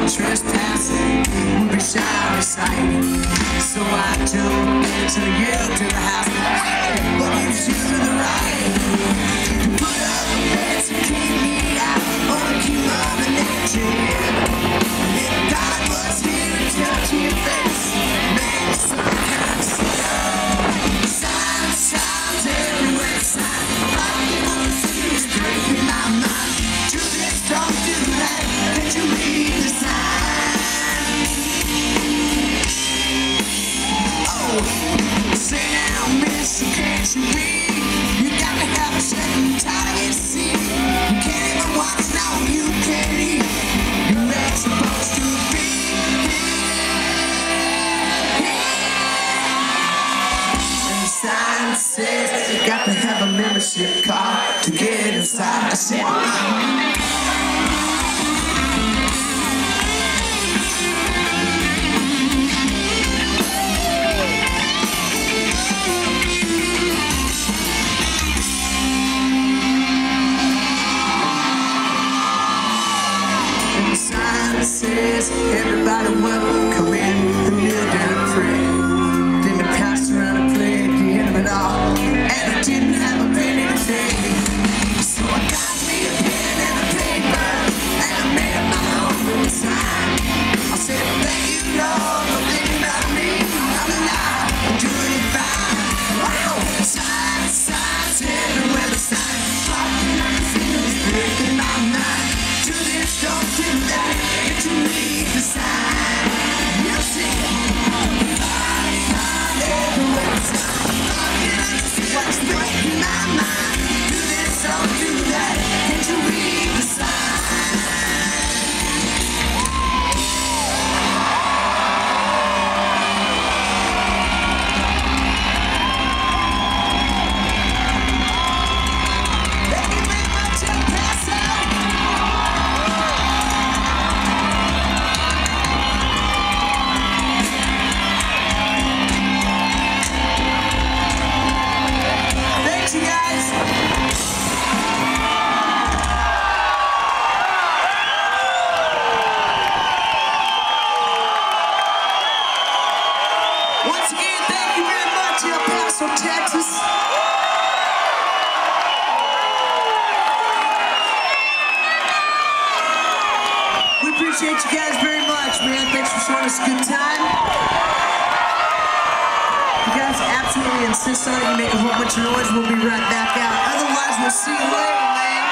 trespassing would be shy out of sight. So I jumped into you to the house. But you choose to the right. Put up a fence and keep me out. Only keep on the nature. If God was here and touch your face, maybe some kind of slow. Signs everywhere, signs. It's breaking my mind. Truth don't do that. Can't you read the sign? Oh, say now, mister, can't you read? You gotta have a second time, you see. You can't even watch now, you can't eat. You're not supposed to be and the sign says you got to have a membership card to get inside. I said, says everybody will come in the new damn free. Then the pastor around and played the end of it all, and I didn't have a penny to pay. So I got me a pen and a paper, and I made up my own little sign. I said, thank you, Lord, for thinking about me. I'm alive, I'm doing it fine. Wow, signs everywhere, the sign. It's breaking my mind. Do this, don't do that. To read the sign, you see. What's breaking my mind? Do this, don't do that. Can't you read the sign? Thank you very much, El Paso. Once again, thank you very much, El Paso, Texas. We appreciate you guys very much, man. Thanks for showing us a good time. If you guys absolutely insist on it, you make a whole bunch of noise, we'll be right back out. Otherwise, we'll see you later, man.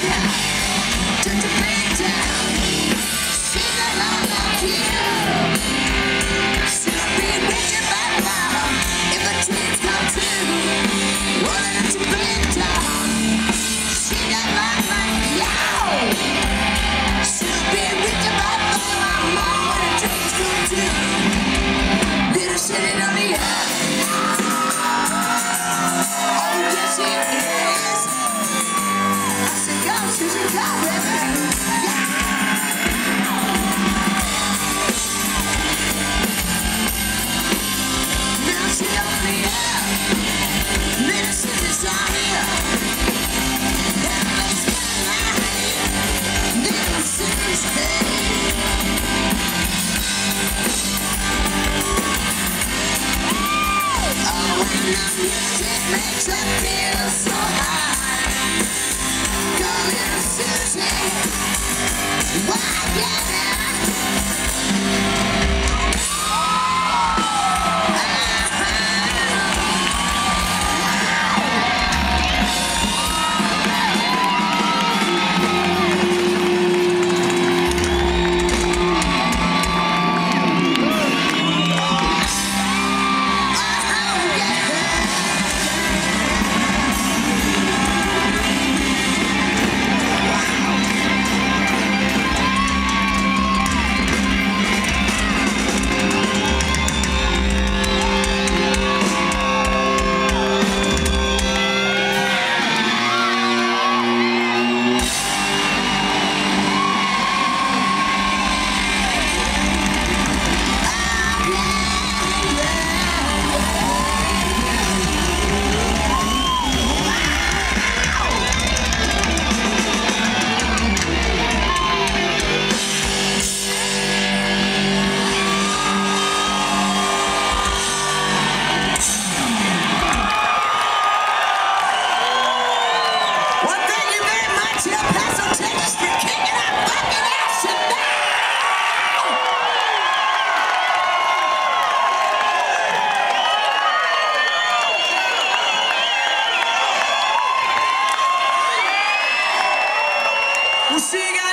Makes it feel so high. Girl in a city, why get We'll see you guys.